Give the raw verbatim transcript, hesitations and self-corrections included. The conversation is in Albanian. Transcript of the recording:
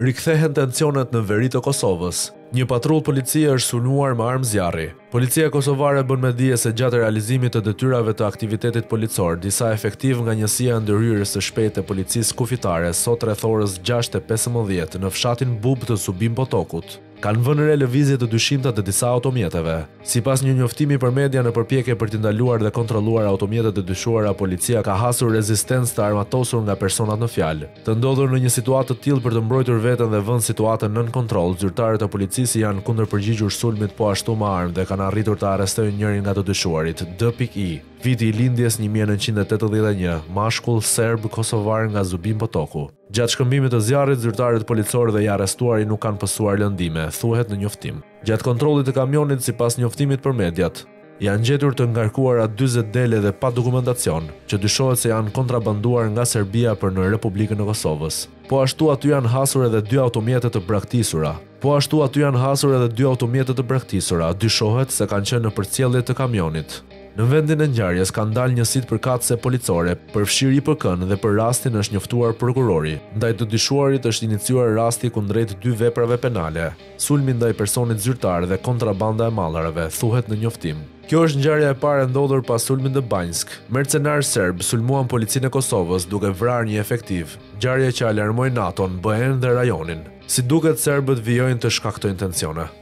Rikthehen tensionet në veri të Kosovës. Një patrull policie është sulmuar me armë zjarri. Policia kosovare bën me dije se gjatë realizimit të detyrave të aktivitetit policor, disa efektiv nga njësia ndërhyrjes së shpejtë e policisë kufitare sot rreth orës gjashtë e pesëmbëdhjetë në fshatin Bub të Subim Potokut kanë vënë re lëvizje të dyshimta të disa automjeteve. Sipas një njoftimi për media në përpjekje për t'i ndaluar dhe kontrolluar automjetet e dyshuara, policia ka hasur rezistencë të armatosur nga personat në fjalë. Të ndodhur në një situatë të tillë për të mbrojtur veten dhe vënë situatën nën kontroll, zyrtarët e policisë janë kundërpërgjigjur sulmit po ashtu me armë dhe kanë arritur të arrestojnë njërin nga të dyshuarit, D I, viti i lindjes një mijë e nëntëqind e tetëdhjetë e një, mashkull serb kosovar nga Zubim Potoku. Gjatë shkëmbimit të zjarrit, zyrtarët policorë dhe i arrestuari nuk kanë pësuar lëndime, thuhet në njoftim. Gjatë kontrollit të kamionit, sipas njoftimit për mediat, janë gjetur të ngarkuara dyzet dele dhe pa dokumentacion, që dyshohet se janë kontrabanduar nga Serbia për në Republikën e Kosovës. Po ashtu aty janë hasur edhe dy automjete të braktisura. Po ashtu aty janë hasur edhe dy automjete të braktisura, dyshohet se kanë qenë në përcjellje të kamionit. Në vendin e ngjarjes kanë dalë njësitë përkatëse policore për fshirje I P K-n dhe për rastin është njoftuar prokurori. Ndaj të dyshuarit është iniciuar rasti kundrejt dy veprave penale, sulmi ndaj personit zyrtar dhe kontrabanda e mallareve, thuhet në njoftim. Kjo është ngjarja e parë e ndodhur pas sulmit në Banjsk. Mercenarë serb sulmuan policinë e Kosovës duke vrarë një efektiv, ngjarje që alarmoi NATO-n, B E-n dhe rajonin. Si duket, serbët vijojnë të shkaktojnë tensione.